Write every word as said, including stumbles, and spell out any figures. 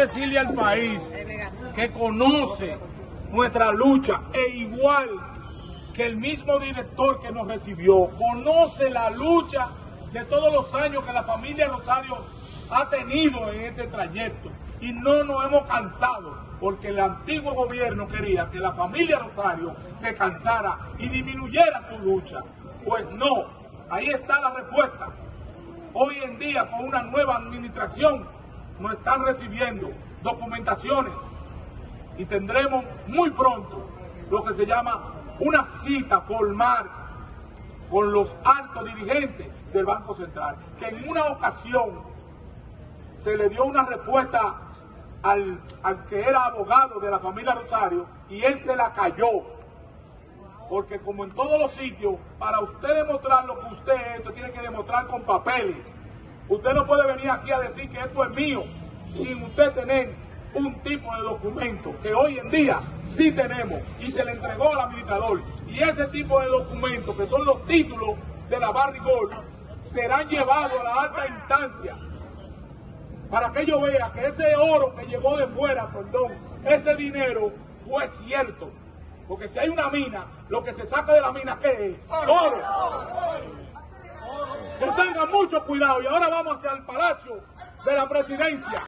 decirle al país que conoce nuestra lucha, e igual que el mismo director que nos recibió, conoce la lucha de todos los años que la familia Rosario ha tenido en este trayecto. Y no nos hemos cansado, porque el antiguo gobierno quería que la familia Rosario se cansara y disminuyera su lucha. Pues no, ahí está la respuesta. Hoy en día, con una nueva administración, nos están recibiendo documentaciones y tendremos muy pronto lo que se llama una cita formal con los altos dirigentes del Banco Central, que en una ocasión se le dio una respuesta al, al que era abogado de la familia Rosario y él se la cayó, porque como en todos los sitios, para usted demostrar lo que usted es, usted tiene que demostrar con papeles. Usted no puede venir aquí a decir que esto es mío sin usted tener un tipo de documento que hoy en día sí tenemos y se le entregó al administrador. Y ese tipo de documentos, que son los títulos de la Barrick Gold, serán llevados a la alta instancia para que ellos vean que ese oro que llegó de fuera, perdón, ese dinero fue cierto. Porque si hay una mina, lo que se saca de la mina, ¿qué es? Oro. Que tengan mucho cuidado. Y ahora vamos hacia el Palacio de la Presidencia.